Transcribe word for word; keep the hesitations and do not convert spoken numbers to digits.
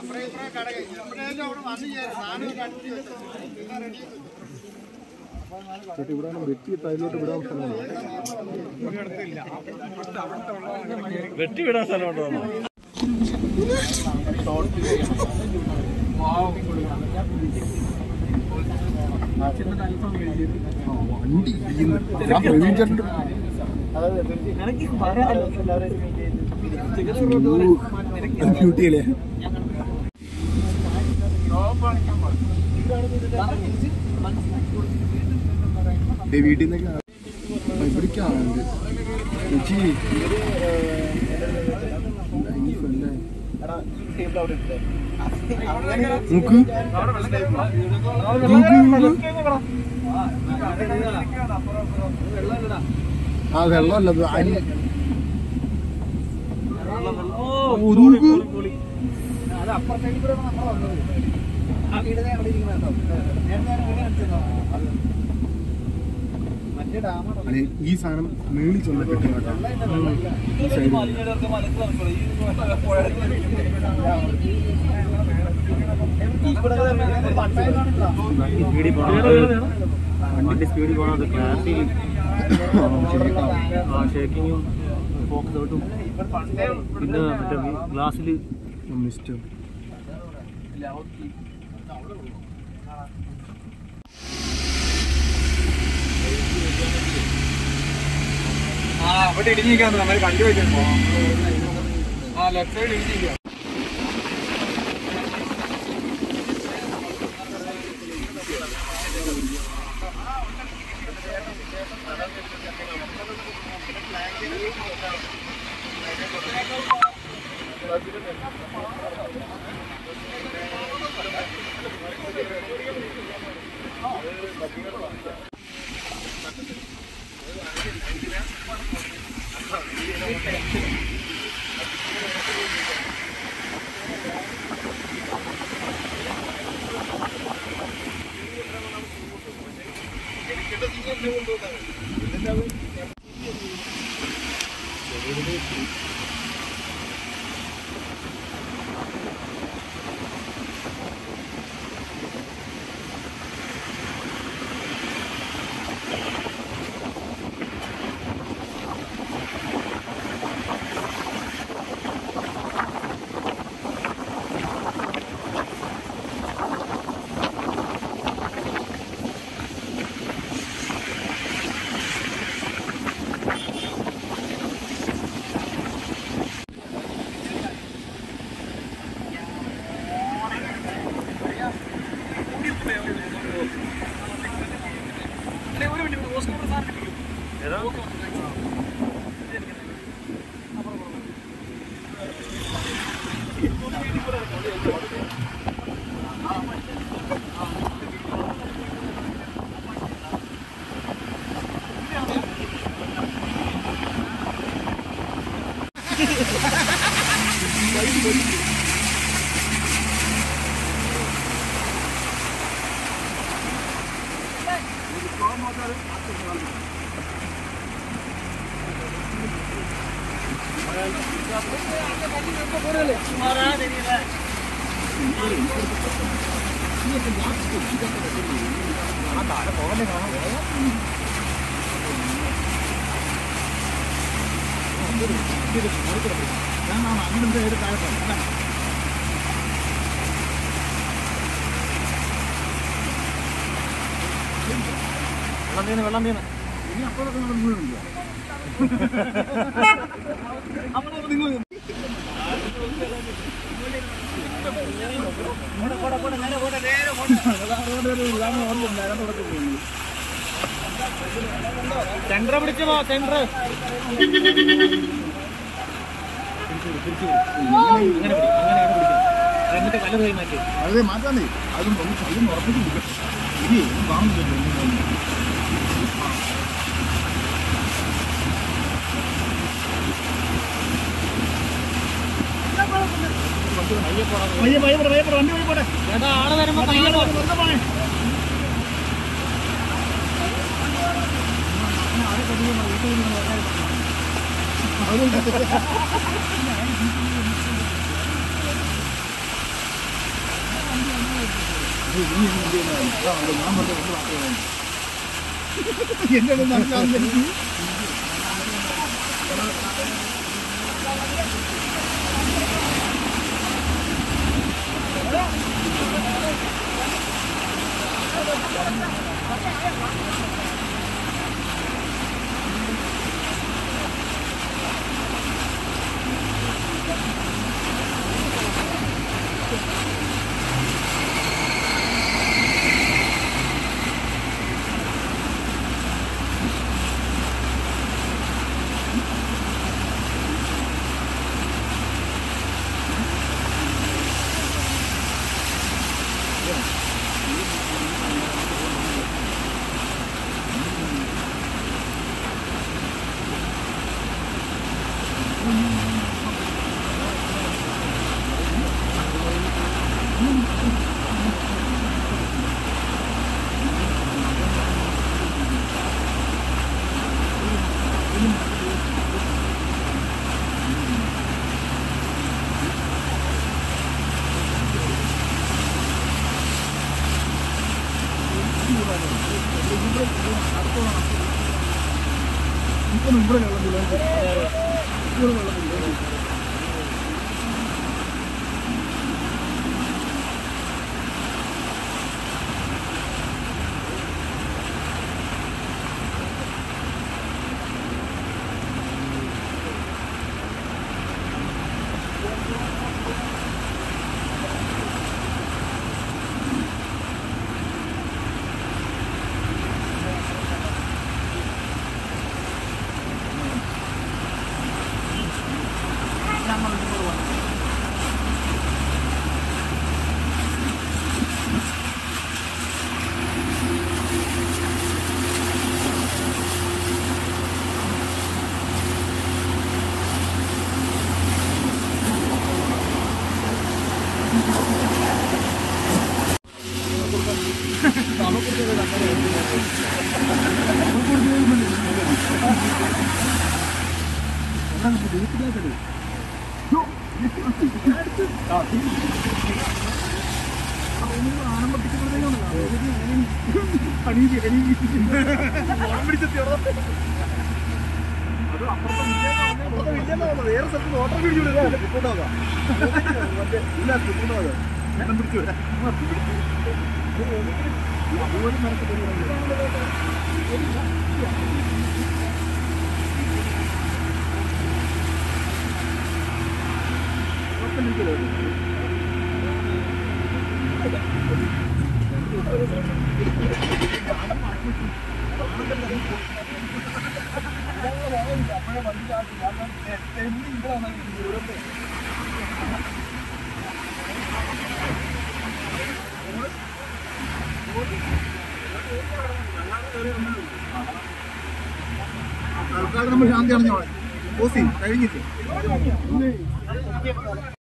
ഇവിടെ വെട്ടി അതിലോട്ട് വിടാൻ സ്ഥലമുണ്ടോ? വെട്ടി വിടാൻ സ്ഥലമുണ്ടോ? വണ്ടി ബ്യൂട്ടിയല്ലേ വീട്ടിൽ നിന്നൊക്കെ ഇവിടേക്കാണ് ചേച്ചി നോക്ക് ആ വെള്ളമല്ലത് അരി ഈ സാധനം മേളിൽ ചെന്ന് കിട്ടും കേട്ടോ. വണ്ടിന്റെ സ്പീഡിൽ പോകണത് ക്ലാസിൽ ഷേക്കിങ്ങും ഫോക്കസ് ഔട്ടും പിന്നെ മറ്റേ ഗ്ലാസ്സിൽ മിസ്റ്റർ ആ അവിടെ ഇടിഞ്ഞിരിക്കാന്ന് നമ്മൾ കണ്ടുവെച്ചിട്ടുണ്ടോ? ആ ലെഫ്റ്റ് സൈഡ് ഇടിഞ്ഞിരിക്കുക. വെള്ളം വീണ് വെള്ളം വീണ് ഇനി അപ്പോഴൊക്കെ നമ്മൾ വീണില്ല. സെന്റർ പിടിച്ചു പോ സെന്റർ എന്നിട്ട് വല പോയി മാറ്റി അത് മാറ്റാന്നേ അതും അതും ഉറപ്പിച്ച് കൊടുക്കും. ഇനി കാണുന്നില്ല ആള് വരുമ്പോ ഞാൻ പറഞ്ഞ രണ്ട് വാക്കുകളാണ് എന്റെ മനസ്സിലാകുന്ന ഇപ്പം ഇവിടെ വെള്ളമില്ല ഇവിടെ വെള്ളമില്ല വേറെ സ്ഥലത്ത് ഓട്ടം പിടിച്ചു റിപ്പോർട്ടാകാം ഇല്ല റിപ്പോർട്ടാകാം ഞാൻ പിടിച്ചു വരാം അതുപോലെ തൽക്കാലം നമ്മൾ ശാന്തി അടഞ്ഞോളെ ഓസി കഴിഞ്ഞിട്ട്